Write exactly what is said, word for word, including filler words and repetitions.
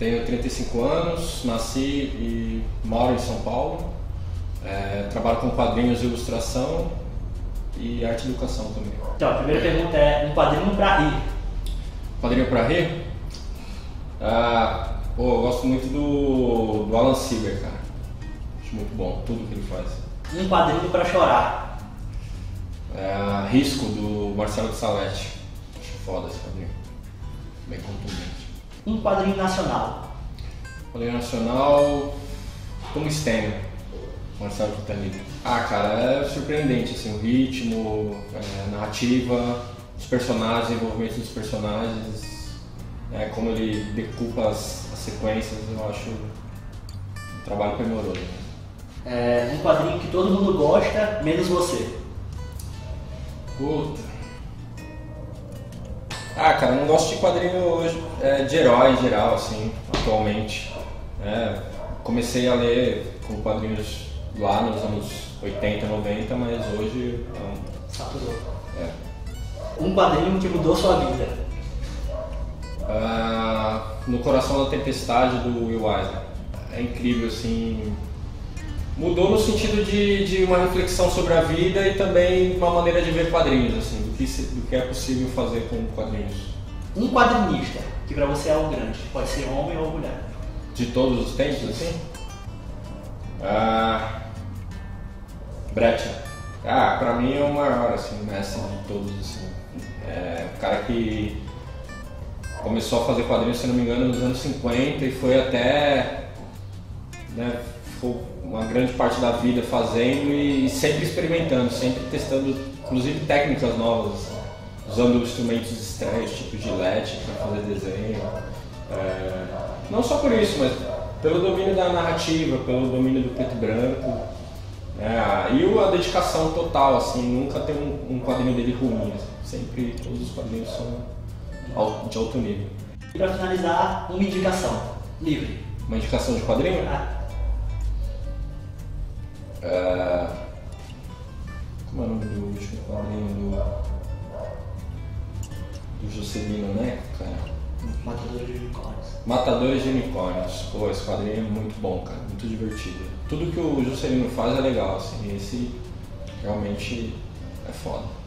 tenho trinta e cinco anos, nasci e moro em São Paulo. É, trabalho com quadrinhos e ilustração e arte e educação também. Então, a primeira pergunta é um quadrinho pra rir. Quadrinho pra rir? Ah, pô, eu gosto muito do, do Alan Seeger, cara. Acho muito bom tudo que ele faz. Um quadrinho pra chorar. É, Risco, do Marcelo de Salete. Acho foda esse quadrinho. Bem contundente. Um quadrinho nacional. Quadrinho nacional, Tungstênio, Marcelo Quintanilha. Ah, cara, é surpreendente, assim, o ritmo, a narrativa, os personagens, o desenvolvimento dos personagens, é, como ele decupa as, as sequências, eu acho um trabalho primoroso. É, um quadrinho que todo mundo gosta, menos você. Puta. Ah, cara, eu não gosto de quadrinho hoje, é, de herói em geral, assim, atualmente. É, comecei a ler com quadrinhos lá nos anos oitenta, noventa, mas hoje não. Saturou. É. Um quadrinho que mudou sua vida. Ah, No Coração da Tempestade, do Will Eisner. É incrível, assim. Mudou no sentido de, de uma reflexão sobre a vida e também uma maneira de ver quadrinhos, assim, do que, se, do que é possível fazer com quadrinhos. Um quadrinista que pra você é um grande, pode ser homem ou mulher. De todos os tempos, assim? Ah, Brecht. Ah, pra mim é o maior, assim, mestre de todos, assim. É um cara que começou a fazer quadrinhos, se não me engano, nos anos cinquenta e foi até, né, ficou uma grande parte da vida fazendo e sempre experimentando, sempre testando, inclusive técnicas novas, assim, usando instrumentos estranhos, tipo gilete para fazer desenho. É, não só por isso, mas pelo domínio da narrativa, pelo domínio do preto e branco. É, e a dedicação total, assim, nunca tem um, um quadrinho dele ruim, assim, sempre todos os quadrinhos são de alto nível. E pra finalizar, uma indicação. Livre. Uma indicação de quadrinho? Ah, É, como é o nome do último quadrinho do, do Juscelino, né, cara? Matador de Unicórnios. Matadores de Unicórnios. Pô, esse quadrinho é muito bom, cara, muito divertido. Tudo que o Juscelino faz é legal, assim, esse realmente é foda.